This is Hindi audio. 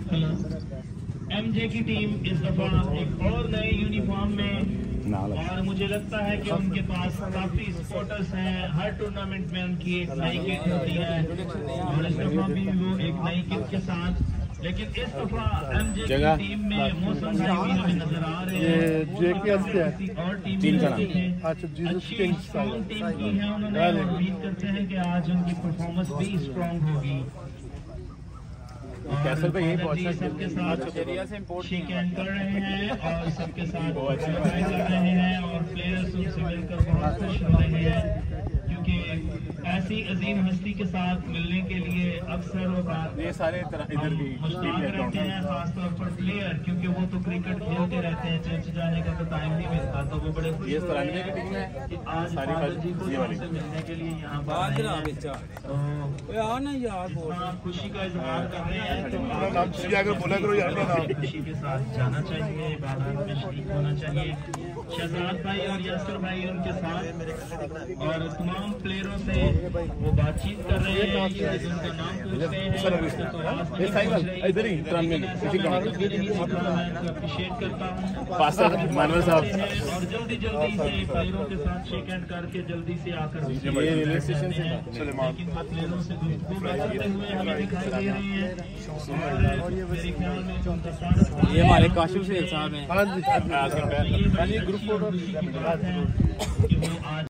एमजे की टीम इस दफा एक और नए यूनिफॉर्म में, और मुझे लगता है कि उनके पास काफी सपोर्टर्स हैं। हर टूर्नामेंट में उनकी एक नई किट होती है और इस दफा भी वो एक नई किट के साथ, लेकिन इस दफा एमजे की टीम में मौसम भाई भी हमें नजर आ रहे हैं और टीम अच्छी स्ट्रॉन्ग टीम की है उन्होंने, और उम्मीद करते हैं कि आज उनकी परफॉर्मेंस भी स्ट्रॉन्ग होगी। कैसल पे यही पहुंचा, सबके साथ शेक हैंड कर रहे हैं और सबके साथ कर रहे हैं और प्लेयर्स उनसे मिलकर बहुत खुश हो रहे हैं, क्योंकि ऐसी अजीम हस्ती के साथ मिलने के लिए अक्सर ये सारे इधर भी मुश्ताक रहते हैं, खासतौर पर प्लेयर, क्योंकि वो तो क्रिकेट खेलते रहते हैं, चर्च जाने का तो टाइम नहीं मिलता, तो वो बड़े खुश आज फादर जी को मिलने के लिए यहाँ पर खुशी का इजहार कर रहे हैं। तो खुशी के साथ जाना चाहिए, इबादत में शरीक होना चाहिए। शहजाद भाई और यासर भाई उनके साथ और तमाम प्लेयरों से वो बातचीत कर रहे हैं, उनका नाम पूछ रहे हैं, अप्रिशिएट करता हूँ और जल्दी से प्लेयरों के साथ शेक हैंड करके जल्दी से आकर लेकिन प्लेयरों से गुफ्तगू करते हुए हमें दिखाई दे रही है और मेरे ख्याल में ये हमारे काशिफ शेख साहब हैं। ग्रुप फोटो की बात है कि वो आज